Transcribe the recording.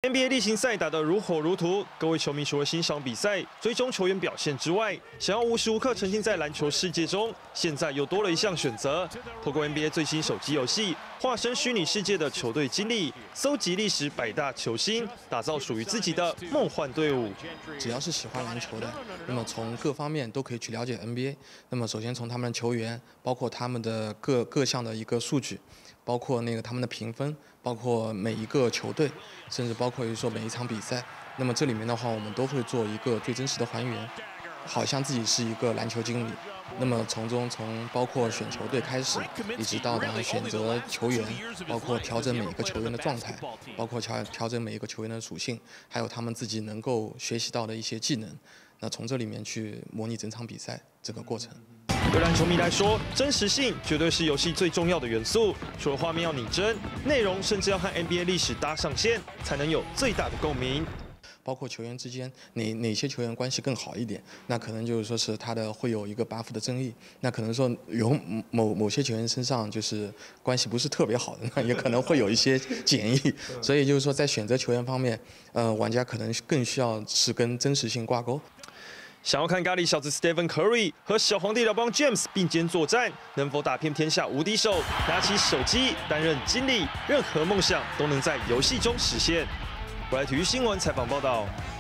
NBA 例行赛打得如火如荼，各位球迷除了欣赏比赛、追踪球员表现之外，想要无时无刻沉浸在篮球世界中，现在又多了一项选择。透过 NBA 最新手机游戏，化身虚拟世界的球队经历，搜集历史100大球星，打造属于自己的梦幻队伍。 只要是喜欢篮球的，那么从各方面都可以去了解 NBA。那么首先从他们的球员，包括他们的各项的一个数据，包括他们的评分，包括每一个球队，甚至包括说每一场比赛。那么这里面的话，我们都会做一个最真实的还原，好像自己是一个篮球经理。那么从包括选球队开始，一直到选择球员，包括调整每一个球员的状态，包括调整每一个球员的属性，还有他们自己能够学习到的一些技能。那从这里面去模拟整场比赛这个过程。 对篮球迷来说，真实性绝对是游戏最重要的元素。除了画面要拟真，内容甚至要和 NBA 历史搭上线，才能有最大的共鸣。 包括球员之间哪些球员关系更好一点，那可能就是说是他的会有一个buff的争议，那可能说有某些球员身上就是关系不是特别好的，那也可能会有一些检议。所以就是说在选择球员方面，玩家可能更需要是跟真实性挂钩。 想要看咖喱小子 Stephen Curry 和小皇帝LeBron James 并肩作战，能否打遍天下无敌手？拿起手机担任经理，任何梦想都能在游戏中实现。未来体育新闻采访报道。